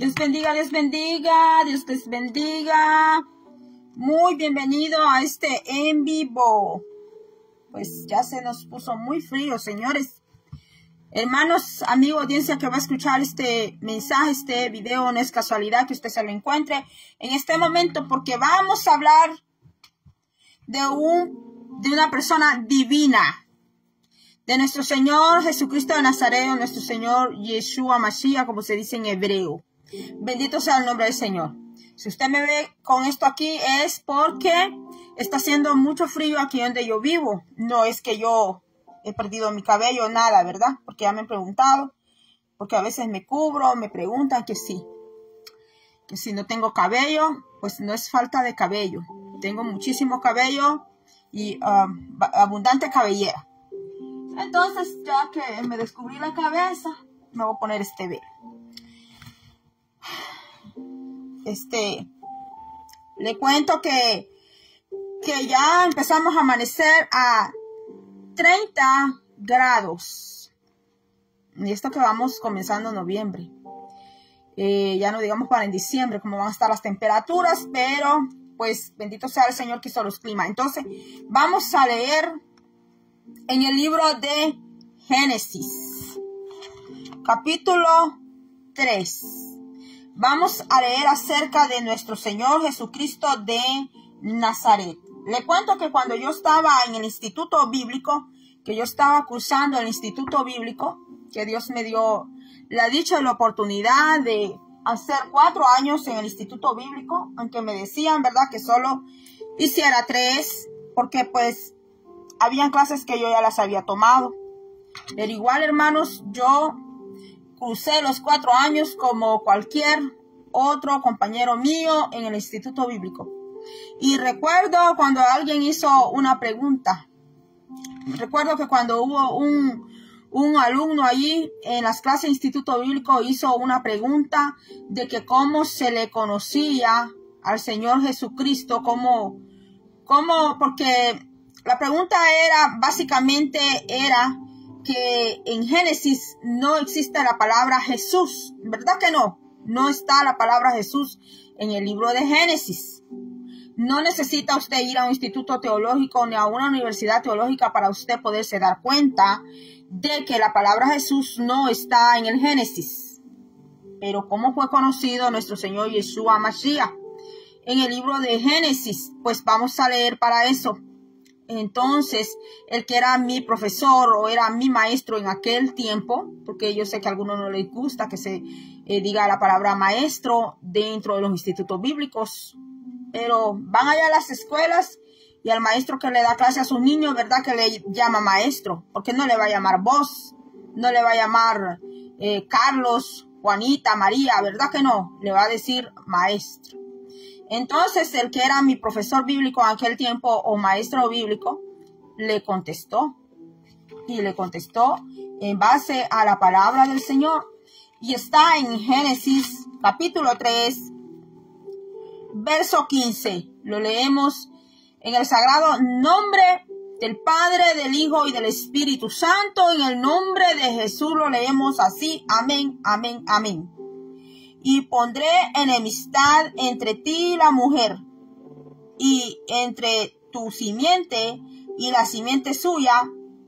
Dios bendiga, Dios bendiga, Dios les bendiga. Muy bienvenido a este en vivo. Pues ya se nos puso muy frío, señores. Hermanos, amigos, audiencia que va a escuchar este mensaje, este video, no es casualidad que usted se lo encuentre en este momento, porque vamos a hablar de una persona divina, de nuestro Señor Jesucristo de Nazaret, nuestro Señor Yeshua Mashiach, como se dice en hebreo. Bendito sea el nombre del Señor. Si usted me ve con esto aquí es porque está haciendo mucho frío aquí donde yo vivo. No es que yo he perdido mi cabello, nada, ¿verdad? Porque ya me han preguntado, porque a veces me cubro, me preguntan que sí. Que si no tengo cabello, pues no es falta de cabello. Tengo muchísimo cabello y abundante cabellera. Entonces, ya que me descubrí la cabeza, me voy a poner este velo. Le cuento que ya empezamos a amanecer a 30 grados. Y esto que vamos comenzando en noviembre. Ya no digamos para en diciembre cómo van a estar las temperaturas, pero pues bendito sea el Señor que hizo los climas. Entonces, vamos a leer en el libro de Génesis, capítulo 3. Vamos a leer acerca de nuestro Señor Jesucristo de Nazaret. Le cuento que cuando yo estaba en el instituto bíblico, que yo estaba cursando el instituto bíblico, que Dios me dio la dicha y la oportunidad de hacer 4 años en el instituto bíblico, aunque me decían, ¿verdad?, que solo hiciera 3, porque pues habían clases que yo ya las había tomado. Pero igual, hermanos, yo cursé los 4 años como cualquier otro compañero mío en el instituto bíblico. Y recuerdo cuando alguien hizo una pregunta. Recuerdo que cuando hubo un alumno allí en las clases de instituto bíblico hizo una pregunta de que cómo se le conocía al Señor Jesucristo, porque la pregunta básicamente era que en Génesis no existe la palabra Jesús, ¿verdad que no? No está la palabra Jesús en el libro de Génesis. No necesita usted ir a un instituto teológico ni a una universidad teológica para usted poderse dar cuenta de que la palabra Jesús no está en el Génesis. Pero ¿cómo fue conocido nuestro Señor Yeshua Mashiach? En el libro de Génesis, pues vamos a leer para eso. Entonces, el que era mi profesor o era mi maestro en aquel tiempo, porque yo sé que a algunos no les gusta que se diga la palabra maestro dentro de los institutos bíblicos, pero van allá a las escuelas y al maestro que le da clase a sus niños, ¿verdad?, que le llama maestro, porque no le va a llamar vos, no le va a llamar Carlos, Juanita, María, ¿verdad que no? Le va a decir maestro. Entonces, el que era mi profesor bíblico en aquel tiempo o maestro bíblico, le contestó. Y le contestó en base a la palabra del Señor. Y está en Génesis capítulo 3, verso 15. Lo leemos en el sagrado nombre del Padre, del Hijo y del Espíritu Santo. En el nombre de Jesús lo leemos así. Amén, amén, amén. Y pondré enemistad entre ti y la mujer, y entre tu simiente y la simiente suya.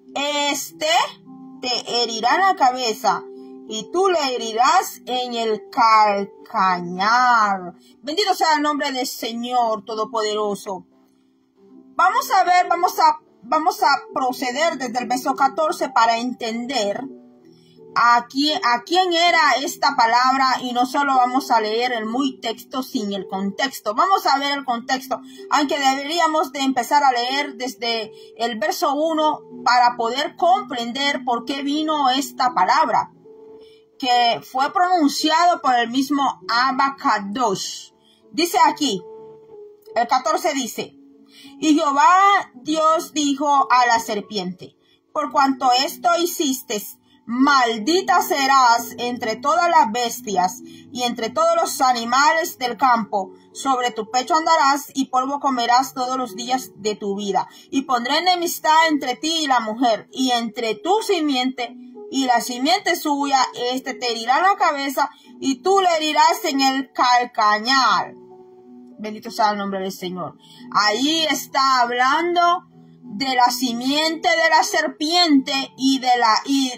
Te herirá en la cabeza, y tú le herirás en el calcañar. Bendito sea el nombre del Señor Todopoderoso. Vamos a ver, vamos a proceder desde el verso 14 para entender a quién era esta palabra, y no solo vamos a leer el muy texto sin el contexto. Vamos a ver el contexto, aunque deberíamos de empezar a leer desde el verso 1 para poder comprender por qué vino esta palabra, que fue pronunciado por el mismo Abacadosh. Dice aquí, el 14 dice: y Jehová Dios dijo a la serpiente: por cuanto esto hiciste, maldita serás entre todas las bestias y entre todos los animales del campo. Sobre tu pecho andarás y polvo comerás todos los días de tu vida. Y pondré enemistad entre ti y la mujer, y entre tu simiente y la simiente suya, te herirá en la cabeza y tú le herirás en el calcañar. Bendito sea el nombre del Señor. Ahí está hablando de la simiente de la serpiente y de la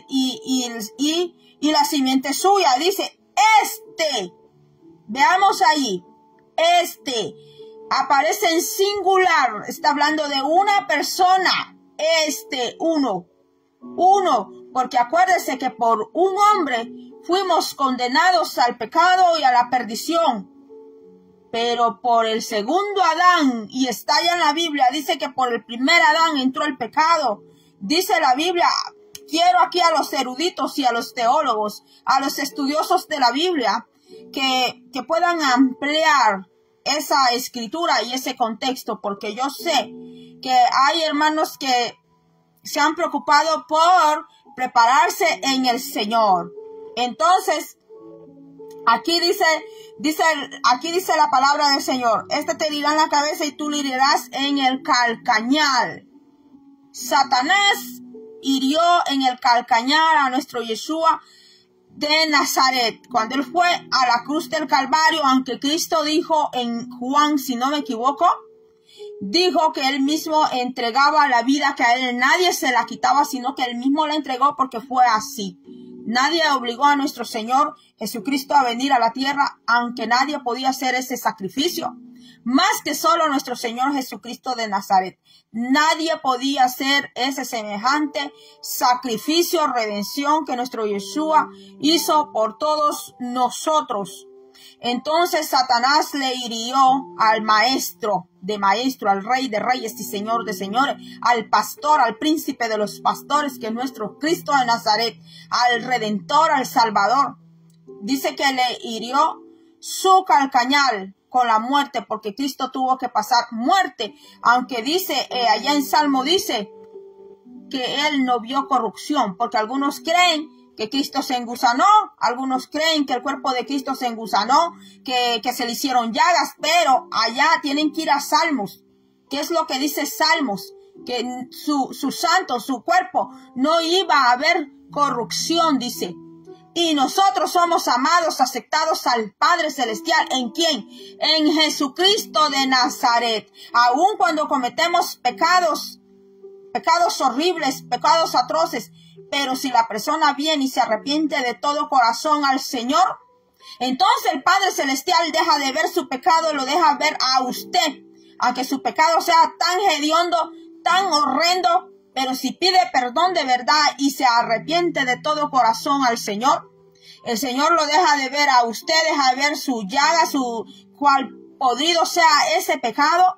la simiente suya. Dice, veamos ahí, aparece en singular, está hablando de una persona, uno, porque acuérdese que por un hombre fuimos condenados al pecado y a la perdición, pero por el segundo Adán, y está ya en la Biblia, dice que por el primer Adán entró el pecado. Dice la Biblia, quiero aquí a los eruditos y a los teólogos, a los estudiosos de la Biblia, que puedan ampliar esa escritura y ese contexto, porque yo sé que hay hermanos que se han preocupado por prepararse en el Señor. Entonces, aquí dice la palabra del Señor, te herirá en la cabeza y tú le herirás en el calcañar. Satanás hirió en el calcañar a nuestro Yeshua de Nazaret, cuando él fue a la cruz del Calvario, aunque Cristo dijo en Juan, si no me equivoco, dijo que él mismo entregaba la vida, que a él nadie se la quitaba, sino que él mismo la entregó porque fue así. Nadie obligó a nuestro Señor Jesucristo a venir a la tierra, aunque nadie podía hacer ese sacrificio, más que solo nuestro Señor Jesucristo de Nazaret. Nadie podía hacer ese semejante sacrificio, redención que nuestro Yeshua hizo por todos nosotros. Entonces Satanás le hirió al maestro de maestro, al rey de reyes y señor de señores, al pastor, al príncipe de los pastores, que es nuestro Cristo de Nazaret, al redentor, al salvador. Dice que le hirió su calcañar con la muerte, porque Cristo tuvo que pasar muerte, aunque dice, allá en Salmo dice que él no vio corrupción, porque algunos creen que Cristo se engusanó, algunos creen que el cuerpo de Cristo se engusanó, que se le hicieron llagas, pero allá tienen que ir a Salmos. ¿Qué es lo que dice Salmos? Que su santo, su cuerpo, no iba a haber corrupción, dice. Y nosotros somos amados, aceptados al Padre Celestial. ¿En quién? En Jesucristo de Nazaret. Aun cuando cometemos pecados horribles, pecados atroces, pero si la persona viene y se arrepiente de todo corazón al Señor, entonces el Padre Celestial deja de ver su pecado y lo deja ver a usted. Aunque su pecado sea tan hediondo, tan horrendo, pero si pide perdón de verdad y se arrepiente de todo corazón al Señor, el Señor lo deja de ver a usted, deja de ver su llaga, cual podrido sea ese pecado.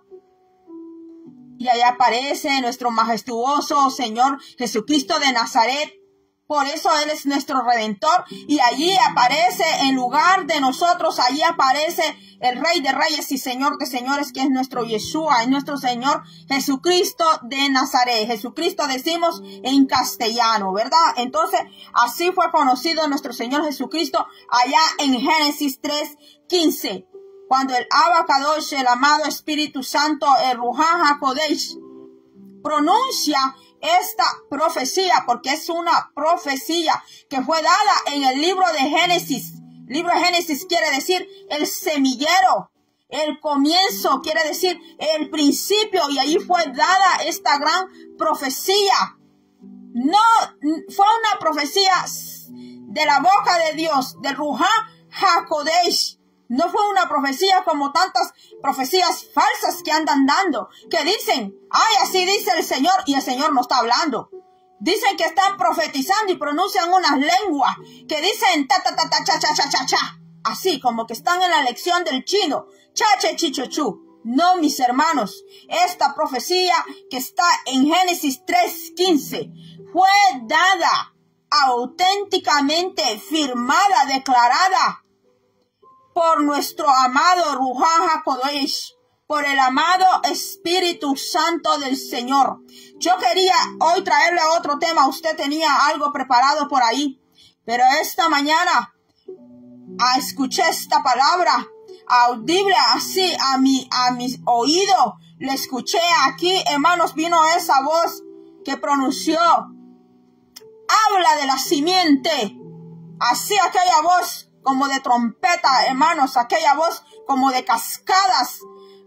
Y ahí aparece nuestro majestuoso Señor Jesucristo de Nazaret. Por eso Él es nuestro Redentor. Y allí aparece en lugar de nosotros, allí aparece el Rey de Reyes y Señor de Señores, que es nuestro Yeshua, es nuestro Señor Jesucristo de Nazaret. Jesucristo decimos en castellano, ¿verdad? Entonces, así fue conocido nuestro Señor Jesucristo allá en Génesis 3:15. Cuando el Abacadosh, el amado Espíritu Santo, el Ruach HaKodesh, pronuncia esta profecía, porque es una profecía que fue dada en el libro de Génesis. El libro de Génesis quiere decir el semillero, el comienzo, quiere decir el principio, y ahí fue dada esta gran profecía. No fue una profecía de la boca de Dios, del Ruach HaKodesh. No fue una profecía como tantas profecías falsas que andan dando, que dicen, ay, así dice el Señor, y el Señor no está hablando. Dicen que están profetizando y pronuncian unas lenguas que dicen ta ta ta ta cha cha cha cha cha, así como que están en la lección del chino, cha che chi chu chu. No, mis hermanos, esta profecía que está en Génesis 3:15 fue dada auténticamente, firmada, declarada por nuestro amado Ruach HaKodesh, por el amado Espíritu Santo del Señor. Yo quería hoy traerle otro tema. Usted tenía algo preparado por ahí, pero esta mañana escuché esta palabra audible así a mi oído. Le escuché aquí, hermanos, vino esa voz que pronunció habla de la simiente. Así aquella voz como de trompeta, hermanos, aquella voz como de cascadas,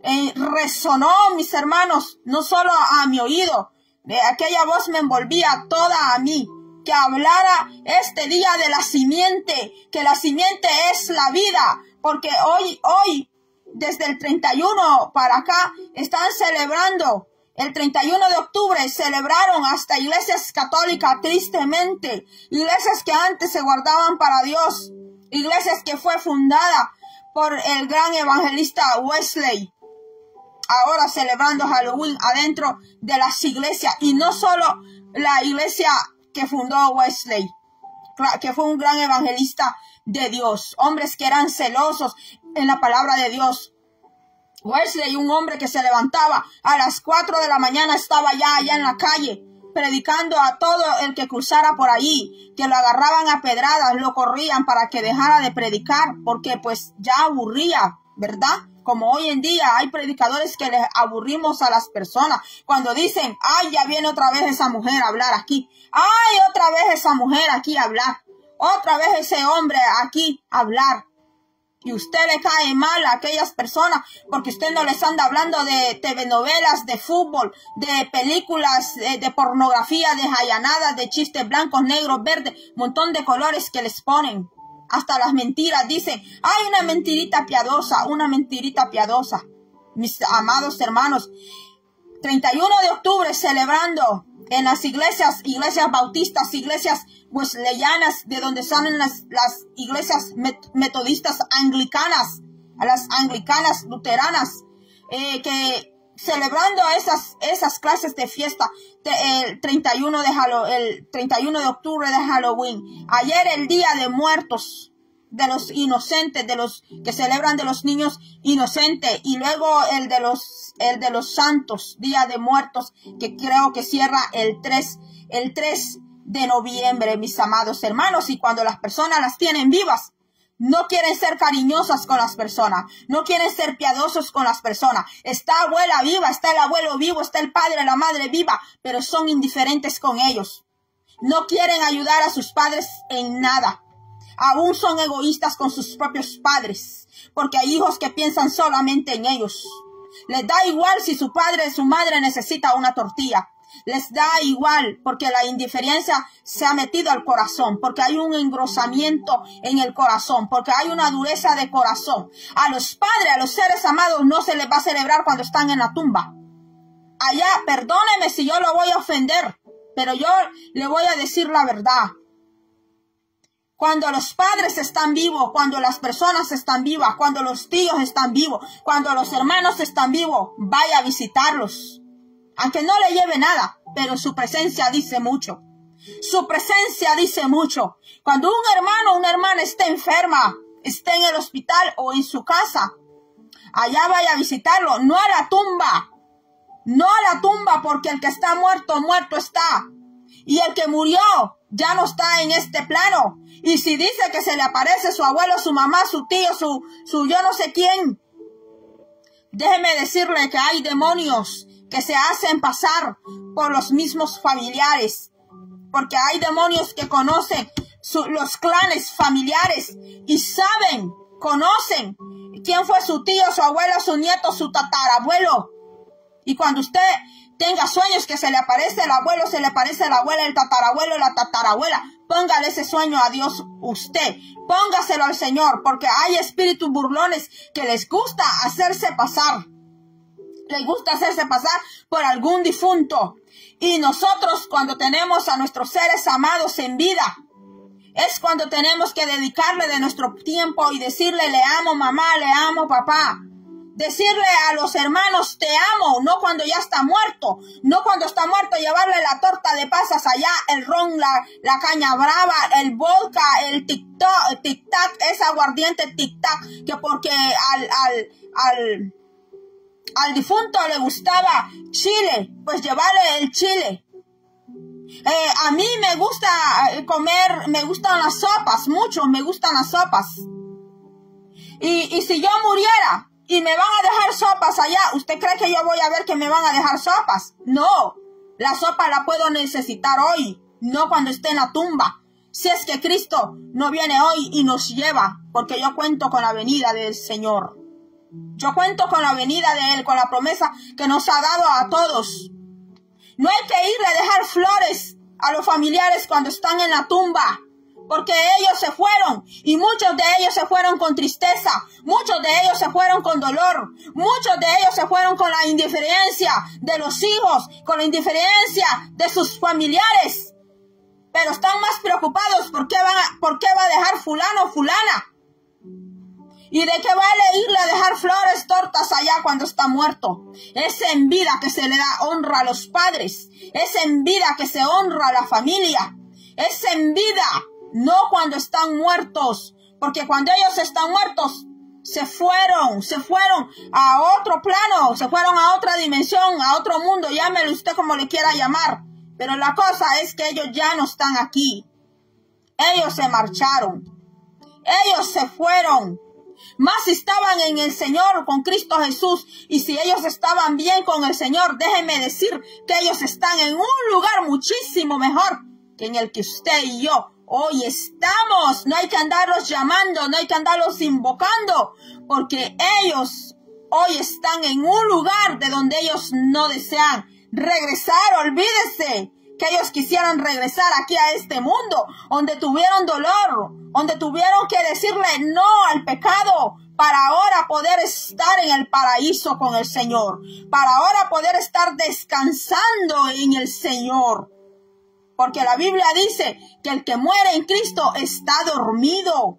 resonó, mis hermanos, no solo a mi oído, aquella voz me envolvía toda a mí, que hablara este día de la simiente, que la simiente es la vida, porque hoy, desde el 31 para acá, están celebrando. El 31 de octubre celebraron hasta iglesias católicas, tristemente, iglesias que antes se guardaban para Dios, iglesias que fue fundada por el gran evangelista Wesley, ahora celebrando Halloween adentro de las iglesias, y no solo la iglesia que fundó Wesley, que fue un gran evangelista de Dios, hombres que eran celosos en la palabra de Dios. Wesley, un hombre que se levantaba a las 4 de la mañana, estaba allá en la calle, predicando a todo el que cruzara por allí, que lo agarraban a pedradas, lo corrían para que dejara de predicar, porque pues ya aburría, ¿verdad? Como hoy en día hay predicadores que les aburrimos a las personas cuando dicen, ay, ya viene otra vez esa mujer a hablar aquí, ay, otra vez esa mujer aquí a hablar, otra vez ese hombre aquí a hablar. Y usted le cae mal a aquellas personas porque usted no les anda hablando de telenovelas, de fútbol, de películas, de pornografía, de jayanadas, de chistes blancos, negros, verdes, montón de colores que les ponen. Hasta las mentiras dicen, hay una mentirita piadosa, una mentirita piadosa. Mis amados hermanos, 31 de octubre celebrando en las iglesias bautistas, iglesias wesleyanas, de donde salen las iglesias metodistas anglicanas, a las anglicanas luteranas, que celebrando esas clases de fiesta, el 31 de octubre de Halloween, ayer el Día de Muertos, de los inocentes, de los que celebran de los niños inocentes, y luego el de los santos, Día de Muertos, que creo que cierra el 3 de noviembre, mis amados hermanos. Y cuando las personas las tienen vivas, no quieren ser cariñosas con las personas, no quieren ser piadosos con las personas. Está abuela viva, está el abuelo vivo, está el padre, la madre viva, pero son indiferentes con ellos. No quieren ayudar a sus padres en nada. Aún son egoístas con sus propios padres, porque hay hijos que piensan solamente en ellos. Les da igual si su padre, su madre necesita una tortilla. Les da igual porque la indiferencia se ha metido al corazón, porque hay un engrosamiento en el corazón, porque hay una dureza de corazón. A los padres, a los seres amados, no se les va a celebrar cuando están en la tumba. Allá, perdóneme si yo lo voy a ofender, pero yo le voy a decir la verdad. Cuando los padres están vivos, cuando las personas están vivas, cuando los tíos están vivos, cuando los hermanos están vivos, vaya a visitarlos. Aunque no le lleve nada, pero su presencia dice mucho. Su presencia dice mucho. Cuando un hermano o una hermana esté enferma, esté en el hospital o en su casa, allá vaya a visitarlo, no a la tumba. No a la tumba, porque el que está muerto, muerto está. Y el que murió ya no está en este plano. Y si dice que se le aparece su abuelo, su mamá, su tío, su yo no sé quién, déjeme decirle que hay demonios que se hacen pasar por los mismos familiares. Porque hay demonios que conocen los clanes familiares y saben, conocen quién fue su tío, su abuelo, su nieto, su tatarabuelo. Y cuando usted tenga sueños que se le aparece el abuelo, se le aparece la abuela, el tatarabuelo, la tatarabuela, póngale ese sueño a Dios usted. Póngaselo al Señor, porque hay espíritus burlones que les gusta hacerse pasar. Les gusta hacerse pasar por algún difunto. Y nosotros, cuando tenemos a nuestros seres amados en vida, es cuando tenemos que dedicarle de nuestro tiempo y decirle, le amo mamá, le amo papá. Decirle a los hermanos, te amo, no cuando ya está muerto. No cuando está muerto llevarle la torta de pasas allá, el ron, la caña brava, el vodka, el tic-tac, ese aguardiente tic-tac, que porque al difunto le gustaba chile, pues llevarle el chile. A mí me gusta comer, me gustan las sopas, mucho me gustan las sopas. Y si yo muriera y me van a dejar sopas allá, ¿usted cree que yo voy a ver que me van a dejar sopas? No, la sopa la puedo necesitar hoy. no cuando esté en la tumba. Si es que Cristo no viene hoy y nos lleva, porque yo cuento con la venida del Señor. Yo cuento con la venida de Él, con la promesa que nos ha dado a todos. No hay que irle a dejar flores a los familiares cuando están en la tumba, porque ellos se fueron, y muchos de ellos se fueron con tristeza, muchos de ellos se fueron con dolor, muchos de ellos se fueron con la indiferencia de los hijos, con la indiferencia de sus familiares, pero están más preocupados por qué va a dejar fulano o fulana. ¿Y de qué vale irle a dejar flores, tortas allá cuando está muerto? Es en vida que se le da honra a los padres, es en vida que se honra a la familia, es en vida, no cuando están muertos, porque cuando ellos están muertos, se fueron a otro plano, se fueron a otra dimensión, a otro mundo, llámelo usted como le quiera llamar. Pero la cosa es que ellos ya no están aquí. Ellos se marcharon. Ellos se fueron. Más si estaban en el Señor con Cristo Jesús, y si ellos estaban bien con el Señor, déjenme decir que ellos están en un lugar muchísimo mejor que en el que usted y yo hoy estamos. No hay que andarlos llamando, no hay que andarlos invocando, porque ellos hoy están en un lugar de donde ellos no desean regresar. Olvídese que ellos quisieran regresar aquí a este mundo, donde tuvieron dolor, donde tuvieron que decirle no al pecado, para ahora poder estar en el paraíso con el Señor, para ahora poder estar descansando en el Señor. Porque la Biblia dice que el que muere en Cristo está dormido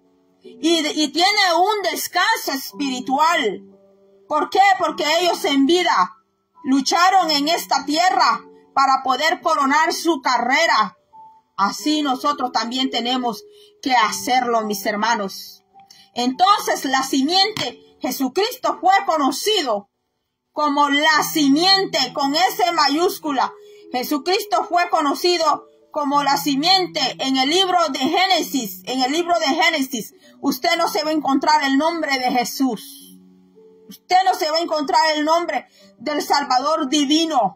y tiene un descanso espiritual. ¿Por qué? Porque ellos en vida lucharon en esta tierra para poder coronar su carrera. Así nosotros también tenemos que hacerlo, mis hermanos. Entonces la simiente, Jesucristo fue conocido como la simiente, con S mayúscula. Jesucristo fue conocido como la simiente en el libro de Génesis. En el libro de Génesis, usted no se va a encontrar el nombre de Jesús. Usted no se va a encontrar el nombre del Salvador divino.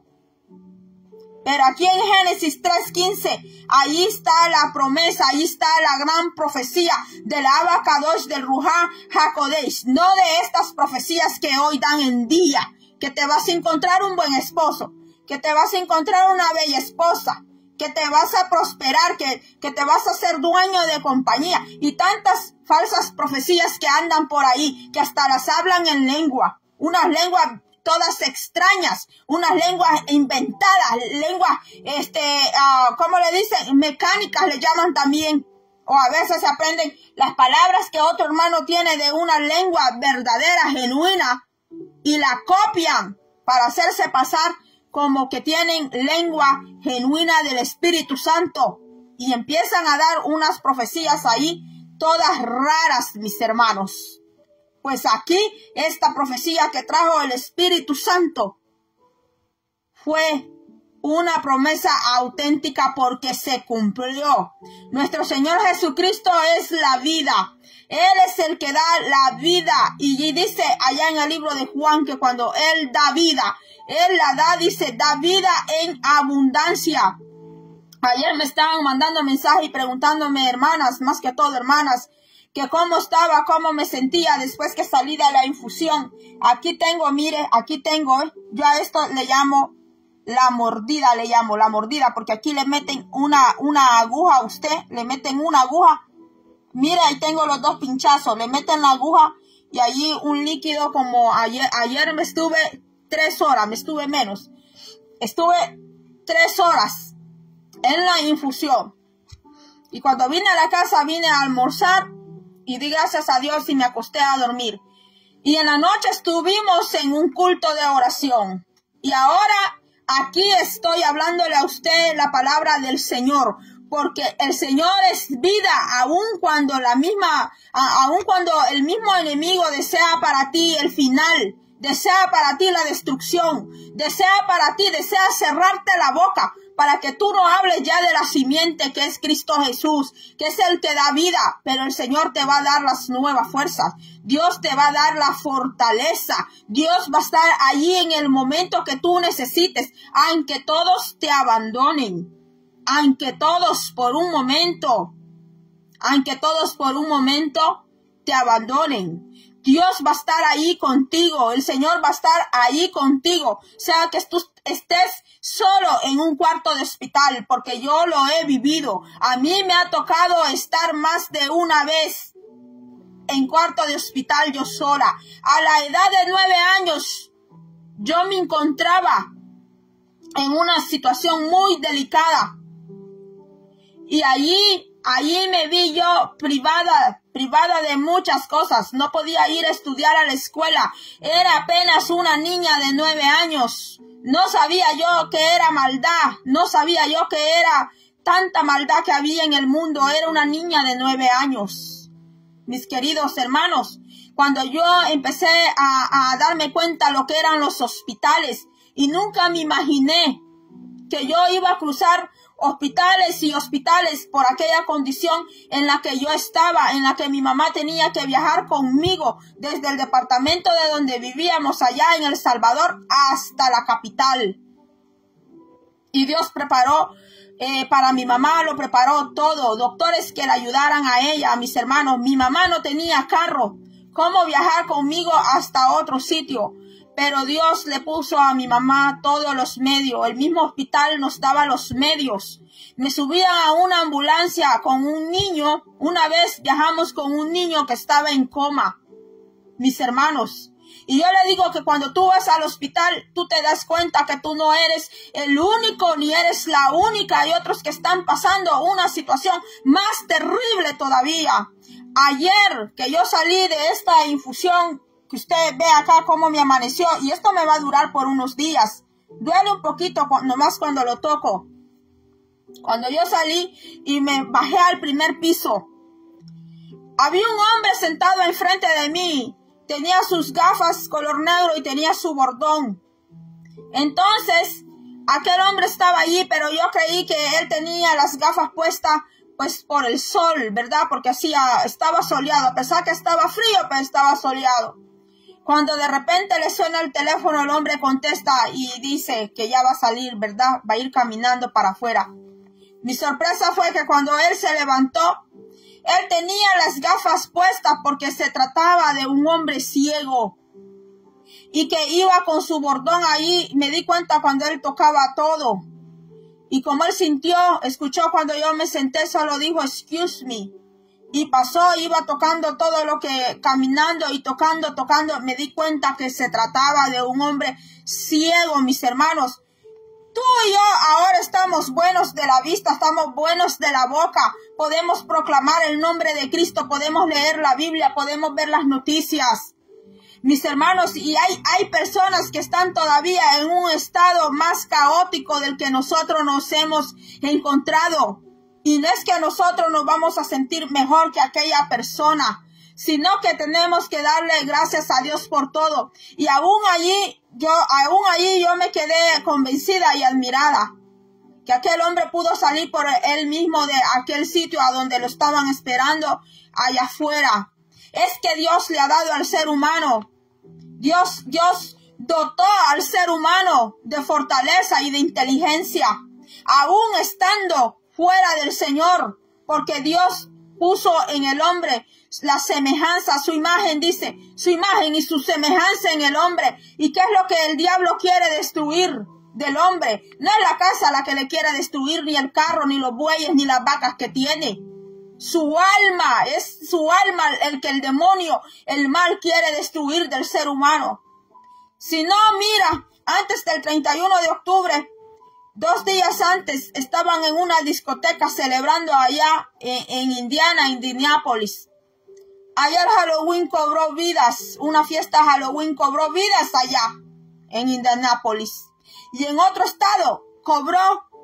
Pero aquí en Génesis 3:15, ahí está la promesa, ahí está la gran profecía del Abba Kadosh, del Ruach HaKodesh. No de estas profecías que hoy dan en día, que te vas a encontrar un buen esposo, que te vas a encontrar una bella esposa, que te vas a prosperar, que te vas a ser dueño de compañía, y tantas falsas profecías que andan por ahí, que hasta las hablan en lengua, unas lenguas todas extrañas, unas lenguas inventadas, lenguas, ¿cómo le dicen? Mecánicas le llaman también, o a veces se aprenden las palabras que otro hermano tiene de una lengua verdadera, genuina, y la copian para hacerse pasar como que tienen lengua genuina del Espíritu Santo, y empiezan a dar unas profecías ahí, todas raras, mis hermanos. Pues aquí, esta profecía que trajo el Espíritu Santo fue una promesa auténtica porque se cumplió. Nuestro Señor Jesucristo es la vida. Él es el que da la vida. Y dice allá en el libro de Juan que cuando Él da vida, Él la da, dice, da vida en abundancia. Ayer me estaban mandando mensajes y preguntándome, hermanas, más que todo hermanas, que cómo estaba, cómo me sentía después que salí de la infusión. Aquí tengo, mire, aquí tengo, yo a esto le llamo la mordida, porque aquí le meten una aguja a usted, le meten una aguja. Mire, ahí tengo los dos pinchazos, le meten la aguja y allí un líquido como ayer me estuve 3 horas, me estuve menos. Estuve 3 horas en la infusión. Y cuando vine a la casa, vine a almorzar y di gracias a Dios y me acosté a dormir. Y en la noche estuvimos en un culto de oración. Y ahora aquí estoy hablándole a usted la palabra del Señor, porque el Señor es vida, aun cuando el mismo enemigo desea para ti el final, desea para ti la destrucción, desea cerrarte la boca, para que tú no hables ya de la simiente que es Cristo Jesús, que es el que da vida, pero el Señor te va a dar las nuevas fuerzas, Dios te va a dar la fortaleza, Dios va a estar allí en el momento que tú necesites, aunque todos te abandonen, aunque todos por un momento te abandonen, Dios va a estar ahí contigo, el Señor va a estar ahí contigo, sea que tú estés solo en un cuarto de hospital, porque yo lo he vivido. A mí me ha tocado estar más de una vez en cuarto de hospital yo sola. A la edad de 9 años, yo me encontraba en una situación muy delicada. Y allí me vi yo privada de muchas cosas. No podía ir a estudiar a la escuela. Era apenas una niña de 9 años. No sabía yo qué era maldad. No sabía yo qué era tanta maldad que había en el mundo. Era una niña de 9 años. Mis queridos hermanos, cuando yo empecé a darme cuenta lo que eran los hospitales, y nunca me imaginé que yo iba a cruzar hospitales y hospitales por aquella condición en la que yo estaba, en la que mi mamá tenía que viajar conmigo desde el departamento de donde vivíamos allá en El Salvador hasta la capital. Y Dios preparó para mi mamá, lo preparó todo, doctores que le ayudaran a ella, a mis hermanos. Mi mamá no tenía carro, ¿cómo viajar conmigo hasta otro sitio? Pero Dios le puso a mi mamá todos los medios. El mismo hospital nos daba los medios. Me subía a una ambulancia con un niño. Una vez viajamos con un niño que estaba en coma, mis hermanos. Y yo le digo que cuando tú vas al hospital, tú te das cuenta que tú no eres el único ni eres la única. Hay otros que están pasando una situación más terrible todavía. Ayer que yo salí de esta infusión, que usted ve acá cómo me amaneció, y esto me va a durar por unos días. Duele un poquito nomás cuando lo toco. Cuando yo salí y me bajé al primer piso, había un hombre sentado enfrente de mí. Tenía sus gafas color negro y tenía su bordón. Entonces, aquel hombre estaba allí, pero yo creí que él tenía las gafas puestas pues por el sol, ¿verdad? Porque estaba soleado, a pesar que estaba frío, pero estaba soleado. Cuando de repente le suena el teléfono, el hombre contesta y dice que ya va a salir, ¿verdad? Va a ir caminando para afuera. Mi sorpresa fue que cuando él se levantó, él tenía las gafas puestas porque se trataba de un hombre ciego y que iba con su bordón ahí. Me di cuenta cuando él tocaba todo. Y como él escuchó cuando yo me senté, solo dijo, excuse me. Y pasó, iba tocando todo lo que, caminando y tocando. Me di cuenta que se trataba de un hombre ciego, mis hermanos. Tú y yo ahora estamos buenos de la vista, estamos buenos de la boca. Podemos proclamar el nombre de Cristo, podemos leer la Biblia, podemos ver las noticias. Mis hermanos, y hay personas que están todavía en un estado más caótico del que nosotros nos hemos encontrado. Y no es que nosotros nos vamos a sentir mejor que aquella persona, sino que tenemos que darle gracias a Dios por todo. Y aún allí yo me quedé convencida y admirada que aquel hombre pudo salir por él mismo de aquel sitio a donde lo estaban esperando allá afuera. Es que Dios le ha dado al ser humano. Dios dotó al ser humano de fortaleza y de inteligencia, aún estando fuera del Señor, porque Dios puso en el hombre la semejanza, su imagen, dice, su imagen y su semejanza en el hombre. ¿Y qué es lo que el diablo quiere destruir del hombre? No es la casa la que le quiere destruir, ni el carro, ni los bueyes, ni las vacas que tiene. Su alma, es su alma el que el demonio, el mal quiere destruir del ser humano. Si no, mira, antes del 31 de octubre, 2 días antes, estaban en una discoteca celebrando allá en Indianápolis. Allá el Halloween cobró vidas, una fiesta Halloween cobró vidas allá en Indianápolis. Y en otro estado cobró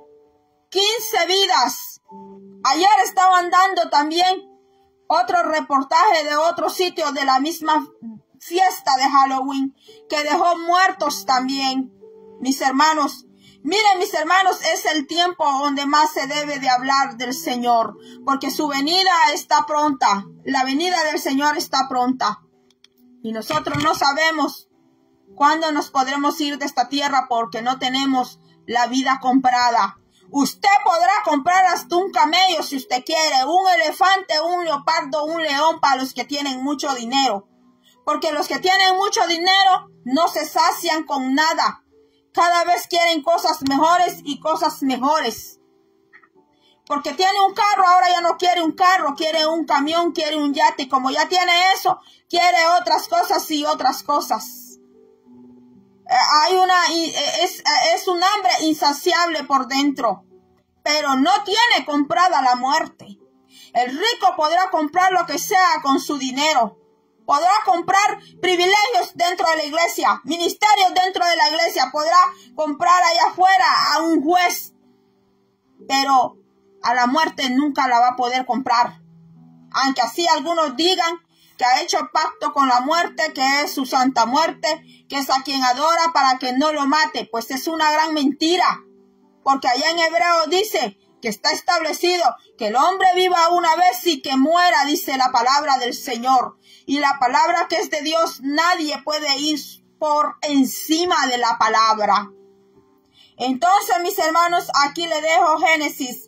15 vidas. Ayer estaban dando también otro reportaje de otro sitio de la misma fiesta de Halloween que dejó muertos también, mis hermanos. Miren, mis hermanos, es el tiempo donde más se debe de hablar del Señor, porque su venida está pronta. La venida del Señor está pronta. Y nosotros no sabemos cuándo nos podremos ir de esta tierra porque no tenemos la vida comprada. Usted podrá comprar hasta un camello si usted quiere, un elefante, un leopardo, un león para los que tienen mucho dinero. Porque los que tienen mucho dinero no se sacian con nada. Cada vez quieren cosas mejores y cosas mejores. Porque tiene un carro, ahora ya no quiere un carro, quiere un camión, quiere un yate. Y como ya tiene eso, quiere otras cosas y otras cosas. Es un hambre insaciable por dentro, pero no tiene comprada la muerte. El rico podrá comprar lo que sea con su dinero. Podrá comprar privilegios dentro de la iglesia, ministerios dentro de la iglesia, podrá comprar allá afuera a un juez, pero a la muerte nunca la va a poder comprar. Aunque así algunos digan que ha hecho pacto con la muerte, que es su santa muerte, que es a quien adora para que no lo mate, pues es una gran mentira. Porque allá en Hebreo dice que está establecido que el hombre viva una vez y que muera, dice la palabra del Señor. Y la palabra que es de Dios, nadie puede ir por encima de la palabra. Entonces, mis hermanos, aquí le dejo Génesis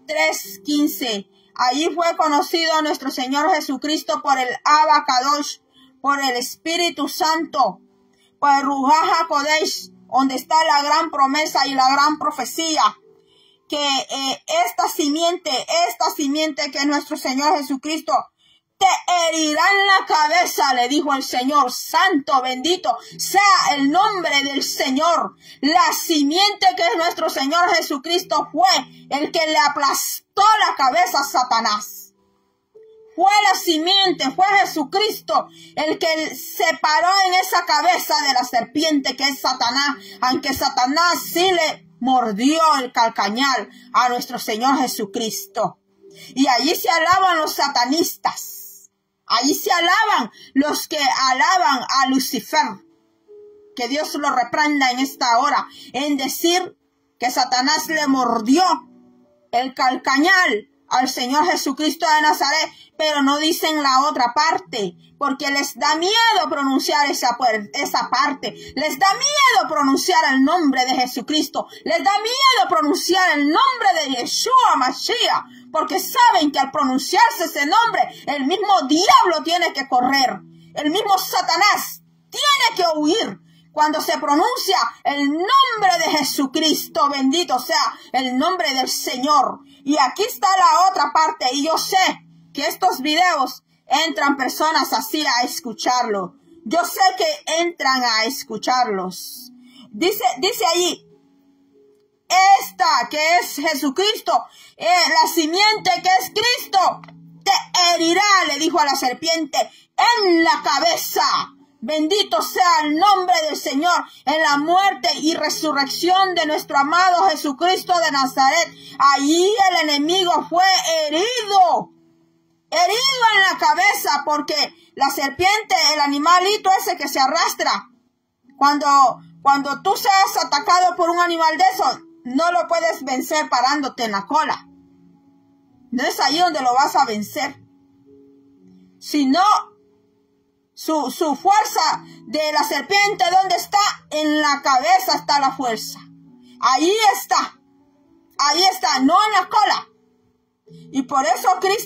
3:15. Allí fue conocido nuestro Señor Jesucristo por el Abba Kadosh, por el Espíritu Santo, por el Ruach HaKodesh, donde está la gran promesa y la gran profecía, que esta simiente que es nuestro Señor Jesucristo, te herirá en la cabeza, le dijo el Señor. Santo, bendito sea el nombre del Señor. La simiente que es nuestro Señor Jesucristo fue el que le aplastó la cabeza a Satanás. Fue la simiente, fue Jesucristo el que se paró en esa cabeza de la serpiente que es Satanás, aunque Satanás sí le mordió el calcañal a nuestro Señor Jesucristo. Y allí se alaban los satanistas. Allí se alaban los que alaban a Lucifer. Que Dios lo reprenda en esta hora en decir que Satanás le mordió el calcañal al Señor Jesucristo de Nazaret, pero no dicen la otra parte, porque les da miedo pronunciar esa parte, les da miedo pronunciar el nombre de Jesucristo, les da miedo pronunciar el nombre de Yeshua Mashiach, porque saben que al pronunciarse ese nombre, el mismo diablo tiene que correr, el mismo Satanás tiene que huir. Cuando se pronuncia el nombre de Jesucristo, bendito sea el nombre del Señor. Y aquí está la otra parte, y yo sé que estos videos entran personas así a escucharlo. Yo sé que entran a escucharlos. Dice allí, esta que es Jesucristo, la simiente que es Cristo, te herirá, le dijo a la serpiente, en la cabeza. Bendito sea el nombre del Señor en la muerte y resurrección de nuestro amado Jesucristo de Nazaret. Allí el enemigo fue herido en la cabeza, porque la serpiente, el animalito ese que se arrastra, cuando tú seas atacado por un animal de esos, no lo puedes vencer parándote en la cola. No es ahí donde lo vas a vencer, sino su fuerza de la serpiente, ¿dónde está? En la cabeza está la fuerza. Ahí está, no en la cola. Y por eso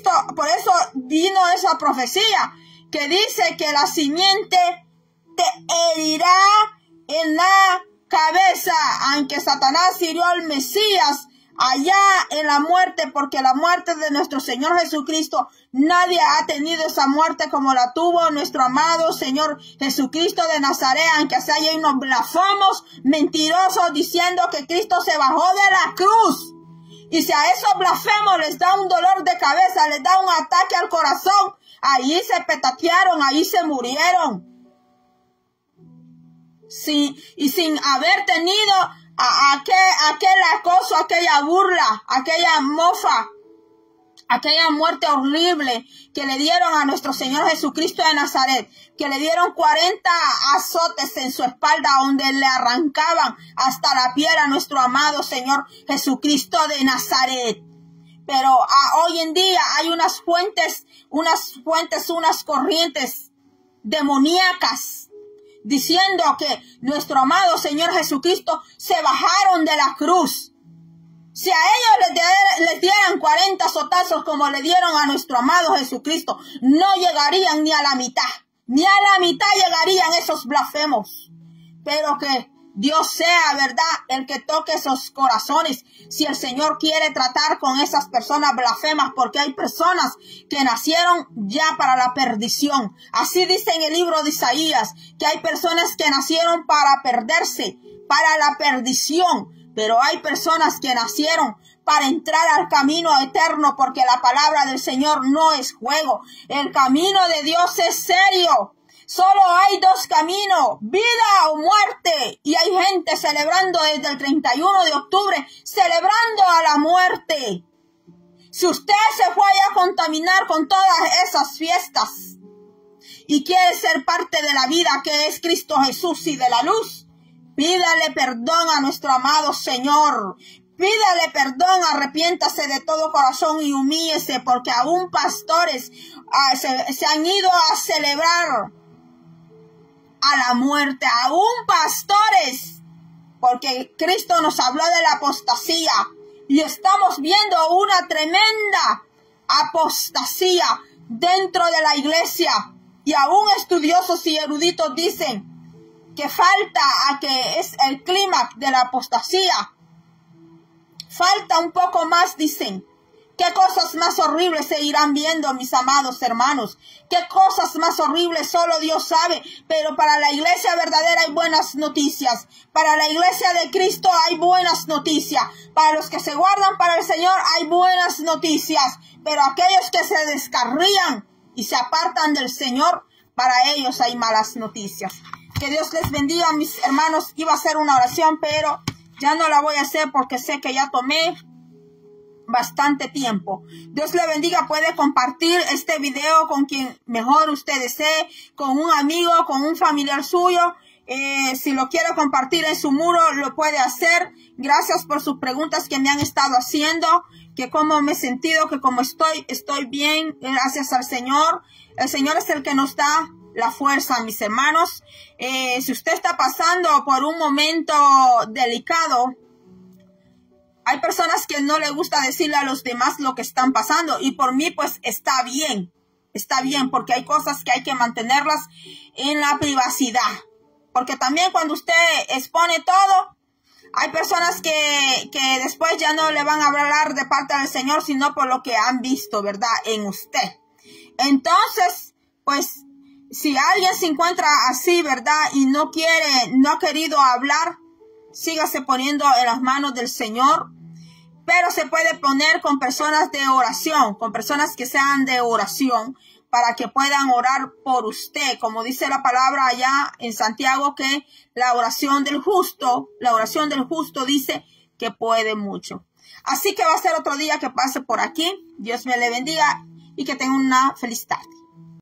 vino esa profecía que dice que la simiente te herirá en la cabeza, aunque Satanás hirió al Mesías allá en la muerte, porque la muerte de nuestro Señor Jesucristo, nadie ha tenido esa muerte como la tuvo nuestro amado Señor Jesucristo de Nazaret, aunque se hay unos blasfemos mentirosos diciendo que Cristo se bajó de la cruz. Y si a esos blasfemos les da un dolor de cabeza, les da un ataque al corazón, ahí se petatearon, ahí se murieron. Sí, y sin haber tenido aquel acoso, aquella burla, aquella mofa, aquella muerte horrible que le dieron a nuestro Señor Jesucristo de Nazaret, que le dieron 40 azotes en su espalda donde le arrancaban hasta la piel a nuestro amado Señor Jesucristo de Nazaret. Pero hoy en día hay unas corrientes demoníacas diciendo que nuestro amado Señor Jesucristo se bajaron de la cruz. Si a ellos les dieran 40 azotazos como le dieron a nuestro amado Jesucristo, no llegarían ni a la mitad. Ni a la mitad llegarían esos blasfemos. Pero que Dios sea, ¿verdad?, el que toque esos corazones. Si el Señor quiere tratar con esas personas blasfemas, porque hay personas que nacieron ya para la perdición. Así dice en el libro de Isaías, que hay personas que nacieron para perderse, para la perdición. Pero hay personas que nacieron para entrar al camino eterno, porque la palabra del Señor no es juego. El camino de Dios es serio. Solo hay dos caminos, vida o muerte. Y hay gente celebrando desde el 31 de octubre, celebrando a la muerte. Si usted se fue a contaminar con todas esas fiestas y quiere ser parte de la vida que es Cristo Jesús y de la luz, pídale perdón a nuestro amado Señor. Pídale perdón, arrepiéntase de todo corazón y humíllese, porque aún pastores se han ido a celebrar a la muerte. Aún pastores, porque Cristo nos habló de la apostasía y estamos viendo una tremenda apostasía dentro de la iglesia. Y aún estudiosos y eruditos dicen que falta a que es el clímax de la apostasía. Falta un poco más, dicen. ¿Qué cosas más horribles se irán viendo, mis amados hermanos? ¿Qué cosas más horribles? Solo Dios sabe. Pero para la iglesia verdadera hay buenas noticias. Para la iglesia de Cristo hay buenas noticias. Para los que se guardan para el Señor hay buenas noticias. Pero aquellos que se descarrían y se apartan del Señor, para ellos hay malas noticias. Que Dios les bendiga, mis hermanos. Iba a hacer una oración, pero ya no la voy a hacer porque sé que ya tomé bastante tiempo. Dios le bendiga. Puede compartir este video con quien mejor usted desee, con un amigo, con un familiar suyo. Si lo quiere compartir en su muro, lo puede hacer. Gracias por sus preguntas que me han estado haciendo, que cómo me he sentido, que como estoy bien, gracias al Señor. El Señor es el que nos da la fuerza, mis hermanos. Si usted está pasando por un momento delicado, hay personas que no le gusta decirle a los demás lo que están pasando, y por mí pues está bien, porque hay cosas que hay que mantenerlas en la privacidad, porque también cuando usted expone todo, hay personas que después ya no le van a hablar de parte del Señor, sino por lo que han visto, ¿verdad?, en usted. Entonces, pues, si alguien se encuentra así, ¿verdad?, y no ha querido hablar, sígase poniendo en las manos del Señor. Pero se puede poner con personas de oración, con personas que sean de oración, para que puedan orar por usted. Como dice la palabra allá en Santiago, que la oración del justo dice que puede mucho. Así que va a ser otro día que pase por aquí. Dios me le bendiga y que tenga una feliz tarde.